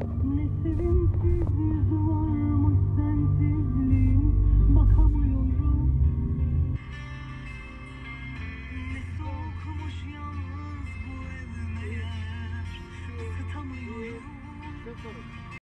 Ne sevimsiz yüzü varmış sensizliğin, bakamıyorum. Ne soğukmuş yalnız bu ev meğer, ısıtamıyorum.